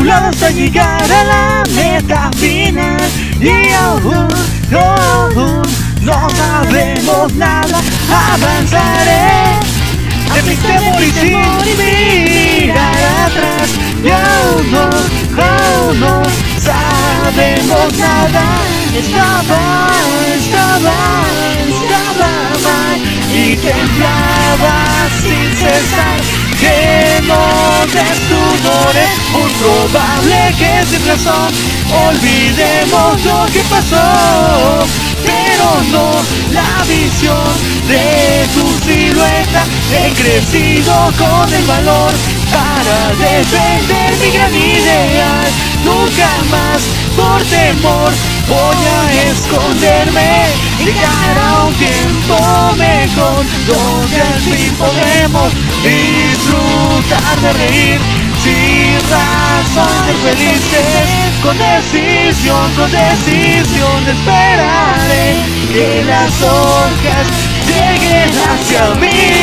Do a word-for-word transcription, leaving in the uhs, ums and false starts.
tu lado hasta llegar a la meta final. Y aún, aún no sabemos nada, avanzaré de mi temor y sin mirar atrás. Y aún no, aún no sabemos nada. Estaba, estaba, estaba mal y temblaba sin cesar. Que no des tu nombre, un probable que sin razón. Olvidemos lo que pasó, pero no la visión de tu silueta. He crecido con el valor para defender mi gran ideal. Nunca más por temor voy a esconderme y llegar a un tiempo mejor, donde al fin podemos disfrutar de reír sin razón, ser felices con decisión, con decisión. Esperaré que las hojas lleguen hacia mí.